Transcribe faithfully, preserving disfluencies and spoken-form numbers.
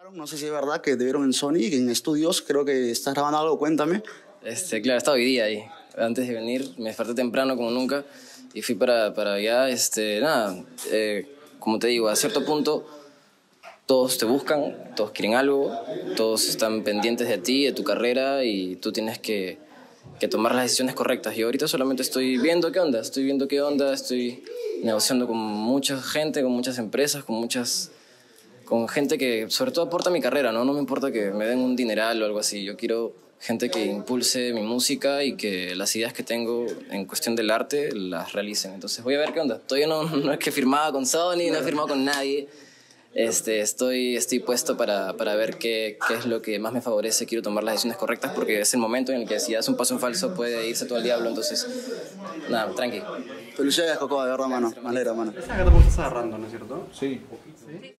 No sé si es verdad que te vieron en Sony, en estudios, creo que estás grabando algo, cuéntame. Este, claro, estaba hoy día ahí. Antes de venir me desperté temprano como nunca y fui para, para allá. Este, nada, eh, como te digo, a cierto punto todos te buscan, todos quieren algo, todos están pendientes de ti, de tu carrera y tú tienes que, que tomar las decisiones correctas. Yo ahorita solamente estoy viendo qué onda, estoy viendo qué onda, estoy negociando con mucha gente, con muchas empresas, con muchas... con gente que sobre todo aporta a mi carrera, ¿no? No me importa que me den un dineral o algo así. Yo quiero gente que impulse mi música y que las ideas que tengo en cuestión del arte las realicen. Entonces voy a ver qué onda. Todavía no, no es que he firmado con Sony, no he firmado con nadie. Este, estoy, estoy puesto para, para ver qué, qué es lo que más me favorece. Quiero tomar las decisiones correctas porque es el momento en el que si das un paso en falso puede irse todo el diablo. Entonces, nada, tranqui. Felicidades, Coco, de verdad, mano. Me alegra, mano. Esa gata vos estás agarrando, ¿no es cierto? Sí. ¿Sí?